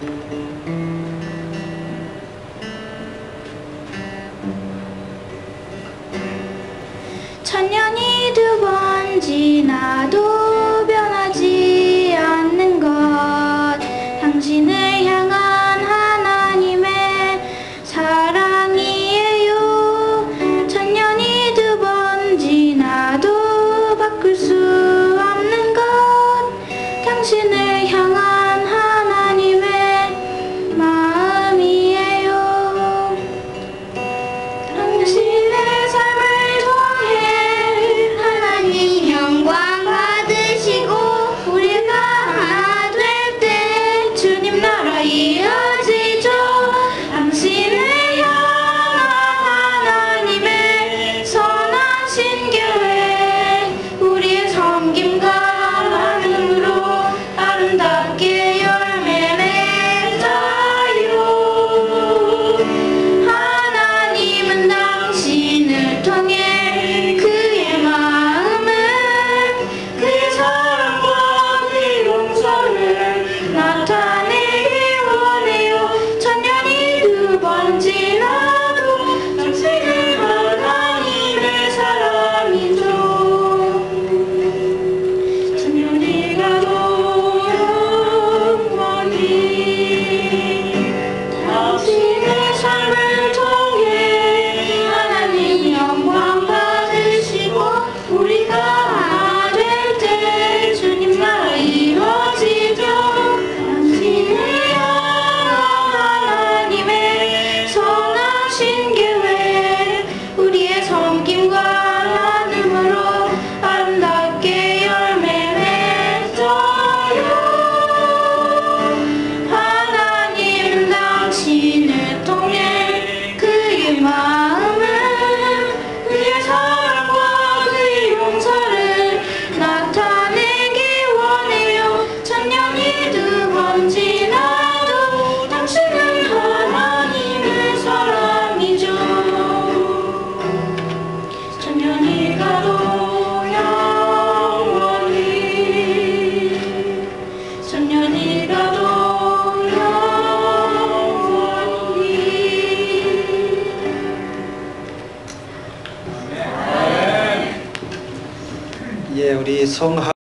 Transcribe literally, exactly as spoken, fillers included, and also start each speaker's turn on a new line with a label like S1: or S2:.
S1: 천년이 두 번 지나도 변하지 않는 것, 당신을 향한 하나님의 사랑이에요. 천년이 두 번 지나도 바꿀 수 없는 것, 당신을 향한 하나님의 마음이에요. 당신의 삶을 영광 받으시고 우리가 하나 될 때 주님 나라 이어지죠. 당신을 향한 하나님의 선하신 계획, 우리의 섬김과 나눔으로 아름답게 열매 맺어요. 하나님은 당신을 통해 그의 마음, 나타내기 원해요. 천년이 두 번 지나도 당신은 하나님의 사람이죠. 천년이 가도 영원히 당신의 삶을 통해 하나님 영광 받으시고 우리가 하나 될 때 주님 나라 이루어지죠. 우리의 섬김과 나눔으로 아름답게 열매 맺어요. 하나님은 당신을 통해 그의 마음을, 그의 사랑과 그의 용서를 나타내기 원해요. 천년이 두 번 지나도 당신은 하나님의 사람이죠. 천년이 가도 영원히, 천년이 가도 영원히.
S2: 예, 우리 송